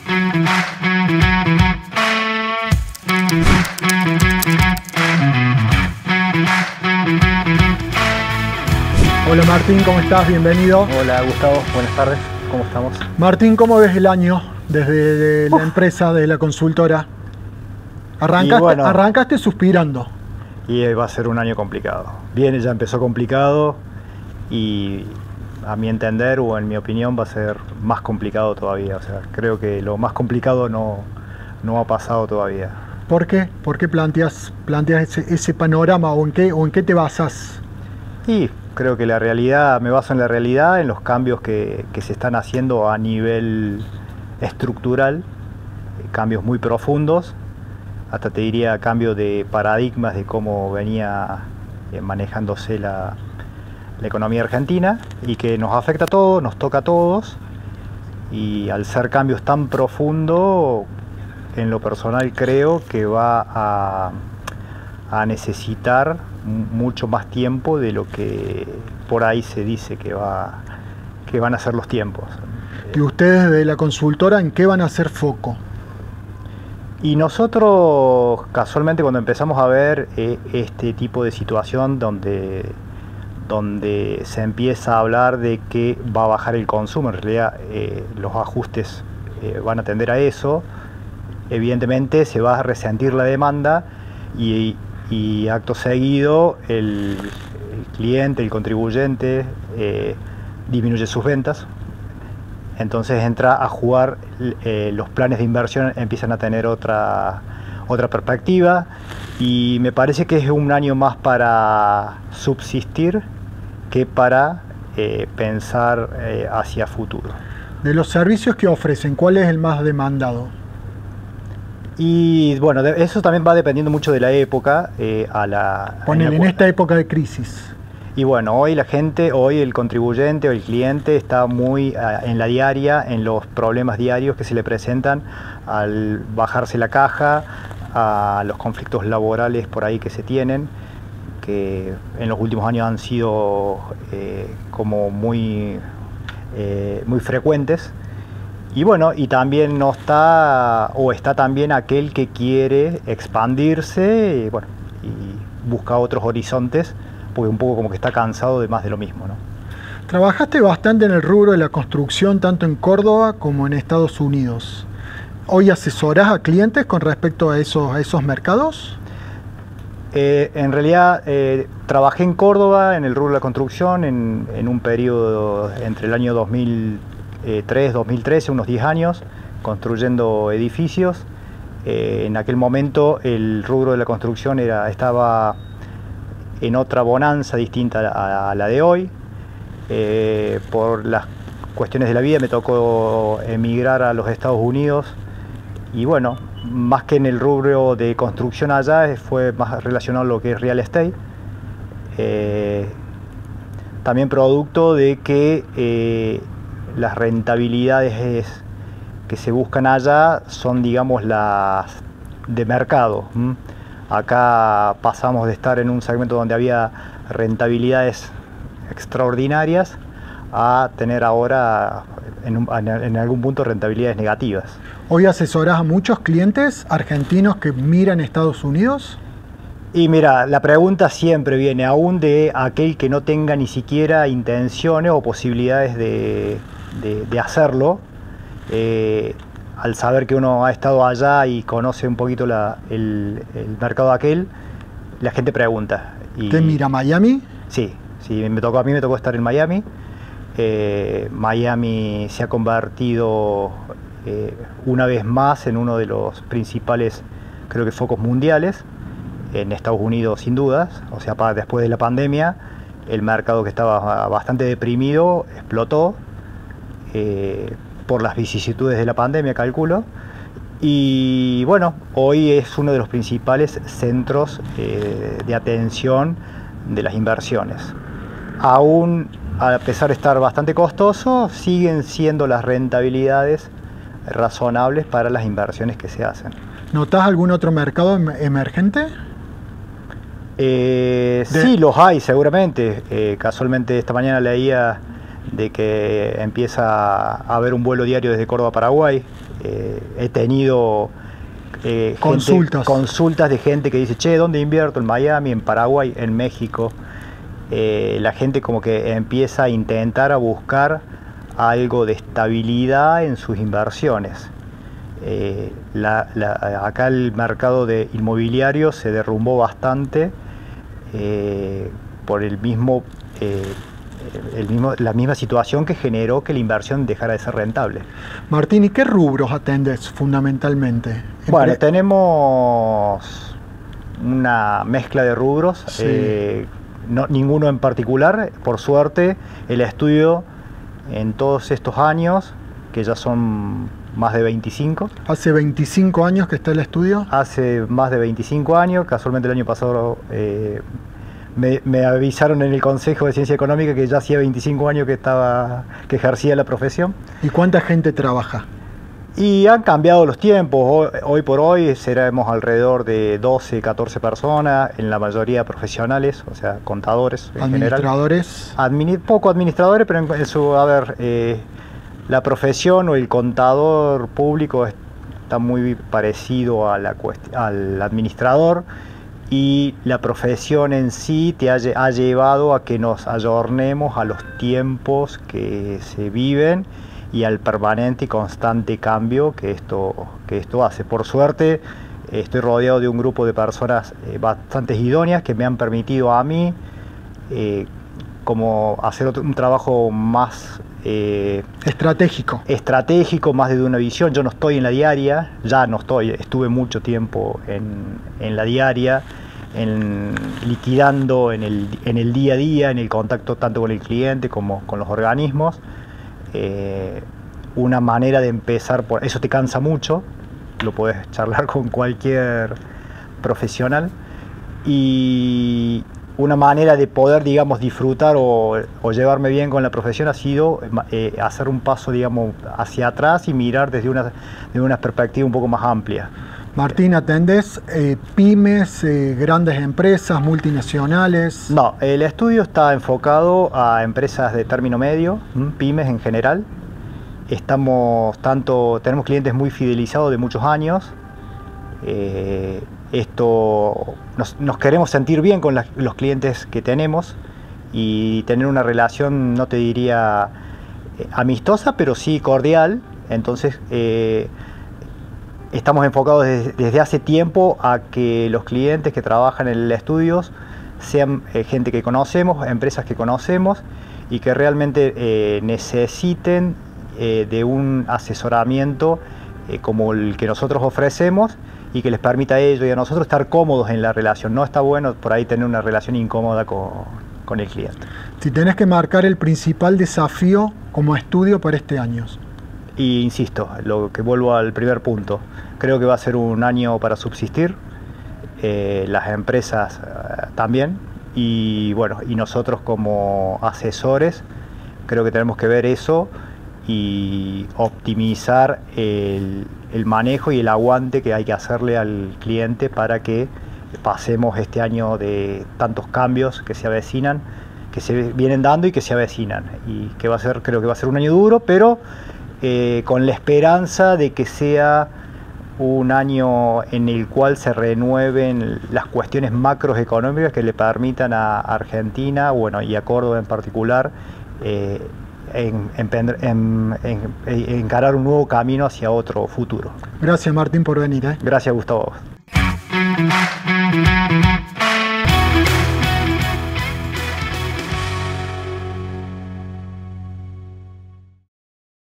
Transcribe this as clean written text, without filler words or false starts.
Hola Martín, ¿cómo estás? Bienvenido. Hola Gustavo, buenas tardes, ¿cómo estamos? Martín, ¿cómo ves el año desde la empresa, de la consultora? Arrancaste suspirando. Y va a ser un año complicado. Bien, ya empezó complicado y a mi entender o en mi opinión va a ser más complicado todavía. O sea, creo que lo más complicado no ha pasado todavía. ¿Por qué? ¿Por qué planteas ese panorama o en qué te basas? Y creo que la realidad, me baso en la realidad, en los cambios que se están haciendo a nivel estructural, cambios muy profundos, hasta te diría cambio de paradigmas de cómo venía manejándose la economía argentina y que nos afecta a todos, nos toca a todos, y al ser cambios tan profundos, en lo personal creo que va a necesitar mucho más tiempo de lo que por ahí se dice que van a ser los tiempos. ¿Y ustedes de la consultora en qué van a hacer foco? Y nosotros casualmente cuando empezamos a ver este tipo de situación donde se empieza a hablar de que va a bajar el consumo, en realidad los ajustes van a tender a eso, evidentemente se va a resentir la demanda y acto seguido el cliente, el contribuyente disminuye sus ventas. Entonces entra a jugar, los planes de inversión empiezan a tener otra perspectiva y me parece que es un año más para subsistir que para pensar hacia futuro. De los servicios que ofrecen, ¿cuál es el más demandado? Y bueno, eso también va dependiendo mucho de la época. En esta época de crisis. Y bueno, hoy el contribuyente o el cliente está muy en la diaria, en los problemas diarios que se le presentan al bajarse la caja, a los conflictos laborales por ahí que se tienen, que en los últimos años han sido como muy frecuentes. Y bueno, y también está también aquel que quiere expandirse y busca otros horizontes, porque un poco como que está cansado de más de lo mismo, ¿no? Trabajaste bastante en el rubro de la construcción, tanto en Córdoba como en Estados Unidos. ¿Hoy asesorás a clientes con respecto a esos mercados? En realidad trabajé en Córdoba en el rubro de la construcción en un periodo entre el año 2003-2013, unos 10 años, construyendo edificios. En aquel momento el rubro de la construcción estaba en otra bonanza distinta a la de hoy. Por las cuestiones de la vida me tocó emigrar a los Estados Unidos y bueno, más que en el rubro de construcción allá, fue más relacionado a lo que es real estate. También producto de que las rentabilidades que se buscan allá son, digamos, las de mercado. Acá pasamos de estar en un segmento donde había rentabilidades extraordinarias a tener ahora en algún punto rentabilidades negativas. ¿Hoy asesorás a muchos clientes argentinos que miran Estados Unidos? Y mira, la pregunta siempre viene aún de aquel que no tenga ni siquiera intenciones o posibilidades de hacerlo. Al saber que uno ha estado allá y conoce un poquito el mercado aquel, la gente pregunta. ¿Te mira Miami? Sí, a mí me tocó estar en Miami. Miami se ha convertido una vez más en uno de los principales, creo que, focos mundiales. En Estados Unidos sin dudas, o sea, después de la pandemia, el mercado que estaba bastante deprimido explotó. Por las vicisitudes de la pandemia, calculo, y bueno, hoy es uno de los principales centros de atención de las inversiones. Aún, a pesar de estar bastante costoso, siguen siendo las rentabilidades razonables para las inversiones que se hacen. ¿Notás algún otro mercado emergente? Sí, los hay seguramente. Casualmente esta mañana leía de que empieza a haber un vuelo diario desde Córdoba a Paraguay. He tenido consultas de gente que dice, che, ¿dónde invierto? En Miami, en Paraguay, en México. La gente como que empieza a intentar a buscar algo de estabilidad en sus inversiones. Acá el mercado de inmobiliario se derrumbó bastante por la misma situación que generó que la inversión dejara de ser rentable. Martín, ¿y qué rubros atendes fundamentalmente? Bueno, tenemos una mezcla de rubros, sí. Ninguno en particular. Por suerte, el estudio en todos estos años, que ya son más de 25. ¿Hace 25 años que está el estudio? Hace más de 25 años, casualmente el año pasado me avisaron en el Consejo de Ciencia Económica que ya hacía 25 años que ejercía la profesión. ¿Y cuánta gente trabaja? Y han cambiado los tiempos. Hoy por hoy seremos alrededor de 12, 14 personas, en la mayoría profesionales, o sea, contadores en ¿Administradores? General. Poco administradores, pero en su, la profesión o el contador público está muy parecido al administrador. Y la profesión en sí ha llevado a que nos ayornemos a los tiempos que se viven y al permanente y constante cambio que esto hace. Por suerte, estoy rodeado de un grupo de personas bastante idóneas que me han permitido a mí como hacer un trabajo más estratégico, más de una visión. Yo no estoy en la diaria, estuve mucho tiempo en la diaria, liquidando en el día a día, en el contacto tanto con el cliente como con los organismos. Una manera de empezar, eso te cansa mucho, lo puedes charlar con cualquier profesional, y una manera de poder, digamos, disfrutar o llevarme bien con la profesión ha sido hacer un paso, digamos, hacia atrás y mirar desde una perspectiva un poco más amplia. Martín, ¿atendés pymes, grandes empresas, multinacionales? No, el estudio está enfocado a empresas de término medio, pymes en general. Tenemos clientes muy fidelizados de muchos años. Nos queremos sentir bien con los clientes que tenemos y tener una relación, no te diría amistosa, pero sí cordial. Entonces, estamos enfocados desde hace tiempo a que los clientes que trabajan en el estudio sean gente que conocemos, empresas que conocemos y que realmente necesiten de un asesoramiento como el que nosotros ofrecemos y que les permita a ellos y a nosotros estar cómodos en la relación. No está bueno por ahí tener una relación incómoda con el cliente. Si tenés que marcar el principal desafío como estudio para este año. Y insisto, lo que vuelvo al primer punto, creo que va a ser un año para subsistir, las empresas también, y bueno, y nosotros como asesores creo que tenemos que ver eso y optimizar el manejo y el aguante que hay que hacerle al cliente para que pasemos este año de tantos cambios que se avecinan, que se vienen dando y que se avecinan, y que creo que va a ser un año duro, pero con la esperanza de que sea un año en el cual se renueven las cuestiones macroeconómicas que le permitan a Argentina, bueno, y a Córdoba en particular, encarar un nuevo camino hacia otro futuro. Gracias, Martín, por venir. Gracias, Gustavo.